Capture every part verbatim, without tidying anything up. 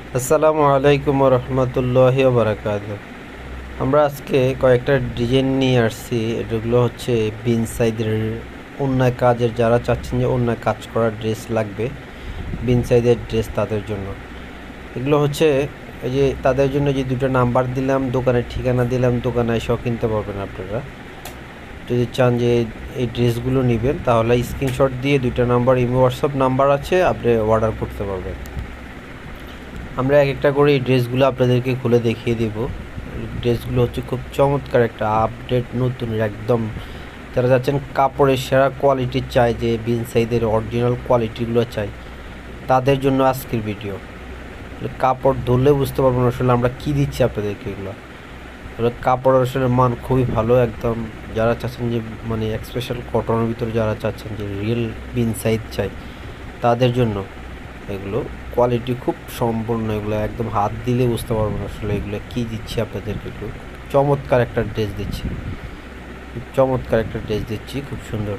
আসসালামু আলাইকুম রহমতুল্লাহি বারাকাতুহু। আমরা আজকে কয়েকটা ডিজাইন নিয়ে আসছি। এগুলো হচ্ছে বিন সাইজের অন্যায় কাজের, যারা চাচ্ছেন যে অন্যায় কাজ করার ড্রেস লাগবে, বিন সাইজের ড্রেস তাদের জন্য এগুলো হচ্ছে। এই যে তাদের জন্য যে দুটো নাম্বার দিলাম, দোকানের ঠিকানা দিলাম, দোকানে এসেও কিনতে পারবেন আপনারা। যদি চান যে এই ড্রেসগুলো নেবেন তাহলে স্ক্রিনশট দিয়ে দুইটা নাম্বার, ইমো হোয়াটসঅ্যাপ নাম্বার আছে, আপনি অর্ডার করতে পারবেন। আমরা এক একটা করে এই ড্রেসগুলো আপনাদেরকে খুলে দেখিয়ে দেব। ড্রেসগুলো হচ্ছে খুব চমৎকার একটা আপডেট নতুন একদম। যারা যাচ্ছেন কাপড়ের সেরা কোয়ালিটির চাই, যে বিন সাইজের অরিজিনাল কোয়ালিটিগুলো চাই, তাদের জন্য আজকের ভিডিও। কাপড় ধরলে বুঝতে পারবেন আসলে আমরা কী দিচ্ছি আপনাদেরকে। এগুলো আসলে কাপড় আসলে মান খুবই ভালো একদম। যারা চাচ্ছেন যে মানে স্পেশাল কটনের ভিতরে, যারা চাচ্ছেন যে রিয়েল বিন সাইজ চাই, তাদের জন্য এগুলো কোয়ালিটি খুব সম্পূর্ণ। এগুলো একদম হাত দিলে বুঝতে পারবেন আসলে এগুলো কী দিচ্ছি আপনাদেরকে। একটু চমৎকার একটা ড্রেস দিচ্ছি, খুব চমৎকার একটা ড্রেস দিচ্ছি, খুব সুন্দর।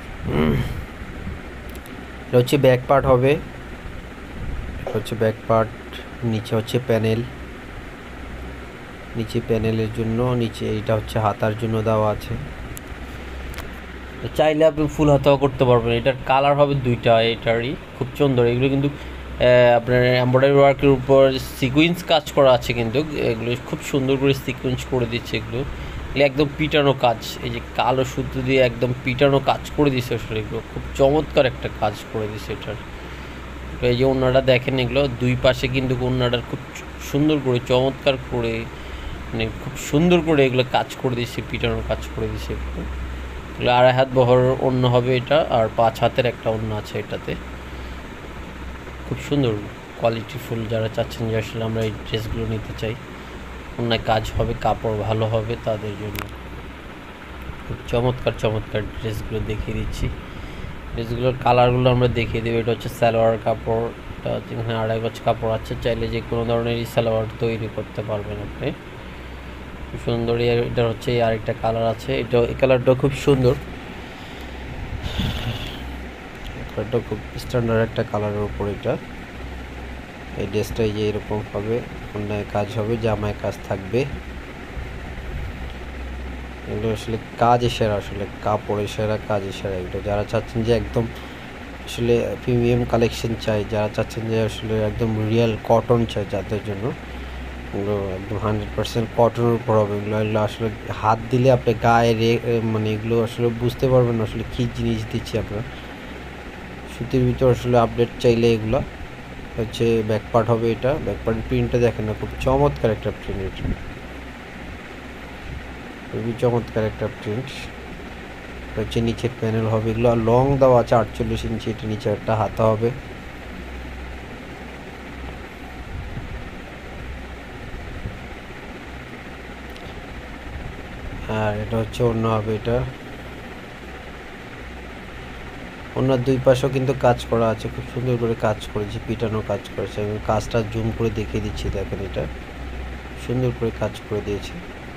এটা হচ্ছে ব্যাক পার্ট হবে, এটা হচ্ছে ব্যাক পার্ট। নিচে হচ্ছে প্যানেল, নিচে প্যানেলের জন্য নিচে এটা হচ্ছে হাতার জন্য দেওয়া আছে। চাইলে আপনি ফুল হাতাও করতে পারবেন। এটার কালার হবে দুইটা, এটারই খুব সুন্দর। এগুলো কিন্তু আপনার এমব্রয়ডারি ওয়ার্কের উপর সিকুয়েন্স কাজ করা আছে, কিন্তু এগুলো খুব সুন্দর করে সিকুয়েন্স করে দিচ্ছে। এগুলো এগুলো একদম পিটানো কাজ, এই যে কালো সুতো দিয়ে একদম পিটানো কাজ করে দিচ্ছে। আসলে এগুলো খুব চমৎকার একটা কাজ করে দিচ্ছে এটার। এই যে ওড়নাটা দেখেন, এগুলো দুই পাশে কিন্তু ওড়নাটার খুব সুন্দর করে চমৎকার করে, মানে খুব সুন্দর করে এগুলো কাজ করে দিচ্ছে, পিটানোর কাজ করে দিচ্ছে। এগুলো এগুলো আড়াই হাত বহর ওড়না হবে এটা, আর পাঁচ হাতের একটা ওড়না আছে এটাতে। খুব সুন্দর কোয়ালিটিফুল, যারা চাচ্ছেন যে আসলে আমরা এই ড্রেসগুলো নিতে চাই, অন্যায় কাজ হবে, কাপড় ভালো হবে, তাদের জন্য খুব চমৎকার চমৎকার ড্রেসগুলো দেখিয়ে দিচ্ছি। ড্রেসগুলোর কালারগুলো আমরা দেখিয়ে দেবো। এটা হচ্ছে সালোয়ার কাপড়, এটা যেখানে আড়াই গজ কাপড় আছে, চাইলে যে কোনো ধরনেরই সালোয়ার তৈরি করতে পারবেন আপনি। খুব সুন্দর। এটা হচ্ছে আরেকটা কালার আছে, এটা এই কালারটা খুব সুন্দর। কালারটা খুব স্ট্যান্ডার্ড একটা কালারের উপর এটা। এই ড্রেসটা এই যে এরকম হবে, অন্যায় কাজ হবে, জামায় কাজ থাকবে। এগুলো আসলে কাজ সেরা, আসলে কাপড়ের সেরা, কাজ সেরা। এগুলো যারা চাচ্ছেন যে একদম আসলে প্রিমিয়াম কালেকশন চাই, যারা চাচ্ছেন যে আসলে একদম রিয়েল কটন চাই, যাদের জন্য এগুলো একদম হান্ড্রেড পার্সেন্ট কটনের উপর হবে। এগুলো এগুলো আসলে হাত দিলে আপনি গায়ে রে মানে এগুলো আসলে বুঝতে পারবেন আসলে কী জিনিস দিচ্ছি আপনার। সুতির ভিতর আসলে আপডেট চাইলে এগুলো হচ্ছে ব্যাক পার্ট হবে। এটা ব্যাক পার্টের প্রিন্টটা দেখেন না, খুব চমৎকার একটা প্রিন্ট, এটা খুবই চমৎকার একটা প্রিন্ট। হচ্ছে নিচের প্যানেল হবে, এগুলো আর লং দেওয়া আছে আটচল্লিশ ইঞ্চি। এটা নিচে একটা হাতা হবে, আর এটা হচ্ছে অন্য হবে। এটা ওনার দুই পাশেও কিন্তু কাজ করা আছে, খুব সুন্দর করে কাজ করেছি, পিটানো কাজ করেছে। আমি কাজটা জুম করে দেখিয়ে দিচ্ছি, দেখেন এটা সুন্দর করে কাজ করে দিয়েছে।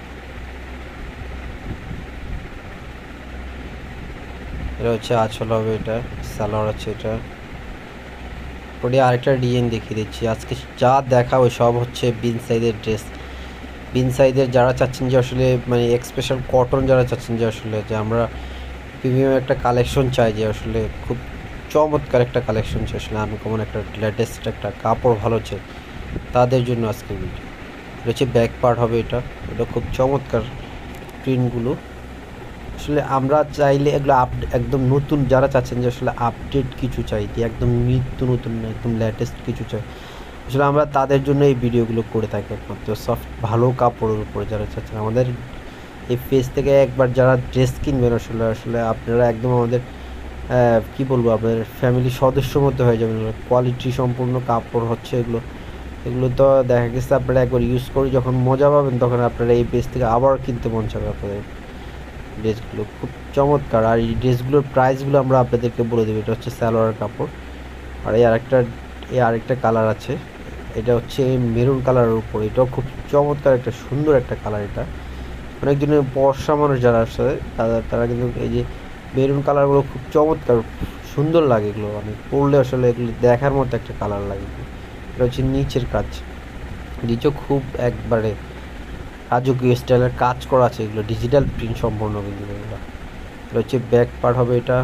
এটা হচ্ছে আঁচল হবে, এটা সালোয়ার আছে। এটা পরে আরেকটা ডিজাইন দেখিয়ে দিচ্ছি। আজকে যা দেখাবো সব হচ্ছে বিন সাইজের ড্রেস। বিন সাইজের যারা চাচ্ছেন যে আসলে মানে স্পেশাল কটন, যারা চাচ্ছেন যে আসলে যে আমরা প্রিমিয়াম একটা কালেকশন চাই, যে আসলে খুব চমৎকার একটা কালেকশন চাই, আসলে আনকমন একটা লেটেস্ট একটা কাপড় ভালো চাই, তাদের জন্য আজকে ভিডিও। এটা হচ্ছে ব্যাক পার্ট হবে। এটা এটা খুব চমৎকার প্রিন্টগুলো। আসলে আমরা চাইলে এগুলো আপ একদম নতুন, যারা চাচ্ছেন যে আসলে আপডেট কিছু চাই, যে একদম নিত্য নতুন একদম লেটেস্ট কিছু চাই, আসলে আমরা তাদের জন্য এই ভিডিওগুলো করে থাকি একমাত্র সফট ভালো কাপড়ের উপরে। যারা চাচ্ছেন আমাদের এই পেজ থেকে একবার যারা ড্রেস কিনবেন, আসলে আসলে আপনারা একদম আমাদের কি বলবো, আপনাদের ফ্যামিলির সদস্য মতো হয়ে যাবেন। কোয়ালিটি সম্পূর্ণ কাপড় হচ্ছে এগুলো। এগুলো তো দেখা গেছে আপনারা একবার ইউজ করে যখন মজা পাবেন, তখন আপনারা এই পেজ থেকে আবার কিনতে মন চাবে আপনাদের। ড্রেসগুলো খুব চমৎকার, আর এই ড্রেসগুলোর প্রাইসগুলো আমরা আপনাদেরকে বলে দেবো। এটা হচ্ছে সালোয়ার কাপড়, আর এই আরেকটা এই আরেকটা কালার আছে, এটা হচ্ছে মেরুন কালারের উপর। এটাও খুব চমৎকার একটা সুন্দর একটা কালার। এটা অনেকজনের বর্ষা মানুষ যারা আসে তারা তারা কিন্তু এই যে মেরুন কালারগুলো খুব চমৎকার সুন্দর লাগে। এগুলো অনেক পরলে আসলে এগুলো দেখার মতো একটা কালার লাগে। এটা হচ্ছে নিচের কাজ, নিচে খুব একবারে রাজকীয় স্টাইলের কাজ করা আছে, এগুলো ডিজিটাল প্রিন্ট সম্পূর্ণ কিন্তু এগুলো। এটা হচ্ছে ব্যাক পার্ট হবে, এটা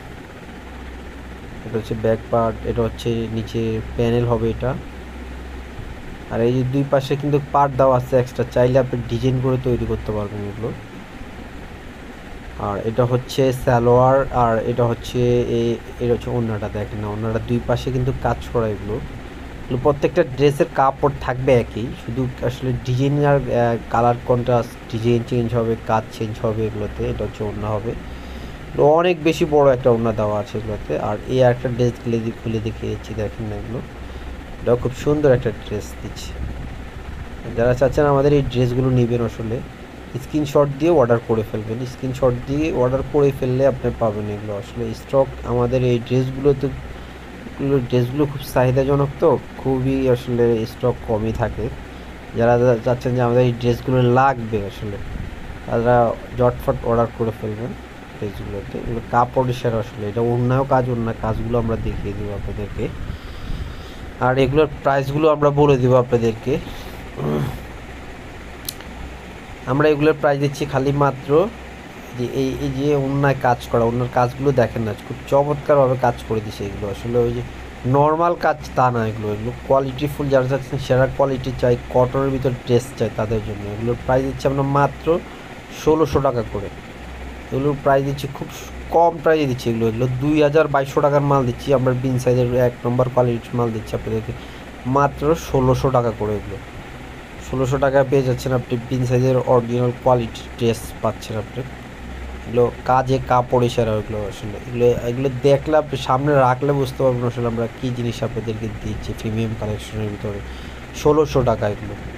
এটা হচ্ছে ব্যাক পার্ট, এটা হচ্ছে নিচে প্যানেল হবে এটা। আর এই যে দুই পাশে কিন্তু পার্ট দেওয়া আছে এক্সট্রা, চাইলে আপনি ডিজাইন করে তৈরি করতে পারবেন এগুলো। আর এটা হচ্ছে সালোয়ার, আর এটা হচ্ছে এই এটা হচ্ছে ওড়নাটা, দেখেন না ওড়নাটা দুই পাশে কিন্তু কাজ করা এগুলো। এগুলো প্রত্যেকটা ড্রেসের কাপড় থাকবে একই, শুধু আসলে ডিজাইন আর কালার কন্ট্রাস্ট, ডিজাইন চেঞ্জ হবে, কাজ চেঞ্জ হবে এগুলোতে। এটা হচ্ছে ওড়না হবে, অনেক বেশি বড় একটা ওড়না দেওয়া আছে এগুলোতে। আর এই একটা ড্রেস খুলে খুলে দেখিয়ে দিচ্ছি, দেখেন না এগুলো, এটাও খুব সুন্দর একটা ড্রেস দিচ্ছি। যারা চাচ্ছেন আমাদের এই ড্রেসগুলো নেবেন আসলে স্ক্রিনশট দিয়ে অর্ডার করে ফেলবেন, স্ক্রিনশট দিয়ে অর্ডার করে ফেললে আপনি পাবেন এগুলো। আসলে স্টক আমাদের এই ড্রেসগুলো তো ড্রেসগুলো খুব চাহিদাজনক, তো খুবই আসলে স্টক কমই থাকে। যারা চাচ্ছেন যে আমাদের এই ড্রেসগুলো লাগবে আসলে তারা জটফট অর্ডার করে ফেলবেন ড্রেসগুলোতে। এগুলো কাপড় সেরা আসলে, এটা অন্যায় কাজ, অন্য কাজগুলো আমরা দেখিয়ে দেবো আপনাদেরকে। আর এগুলোর প্রাইসগুলো আমরা বলে দেবো আপনাদেরকে। আমরা এগুলোর প্রাইস দিচ্ছি খালি মাত্র যে এই এই যে অন্যায় কাজ করা, অন্যার কাজগুলো দেখেন না, খুব চমৎকারভাবে কাজ করে দিছে এগুলো। আসলে ওই যে নর্মাল কাজ তা না, এগুলো এগুলো কোয়ালিটিফুল, যারা চাচ্ছেন সেরা কোয়ালিটি চাই, কটনের ভিতর ড্রেস চাই তাদের জন্য এগুলোর প্রাইস দিচ্ছি আমরা মাত্র ষোলোশো টাকা করে। এগুলোর প্রাইস দিচ্ছি খুব কম প্রাইসে দিচ্ছি এগুলো, এগুলো দুই হাজার বাইশশো টাকার মাল দিচ্ছি আমরা, বিন সাইজের এক নম্বর কোয়ালিটির মাল দিচ্ছি আপনাদেরকে মাত্র ষোলোশো টাকা করে। এগুলো ষোলোশো টাকায় পেয়ে যাচ্ছেন আপনি বিন সাইজের অরিজিনাল কোয়ালিটির ড্রেস পাচ্ছেন আপনি। এগুলো কাজে কাপড়ে সেরা এগুলো আসলে, এগুলো এগুলো দেখলে আপনি সামনে রাখলে বুঝতে পারবেন আসলে আমরা কী জিনিস আপনাদেরকে দিচ্ছি প্রিমিয়াম কালেকশনের ভিতরে। ষোলোশো টাকা এগুলো।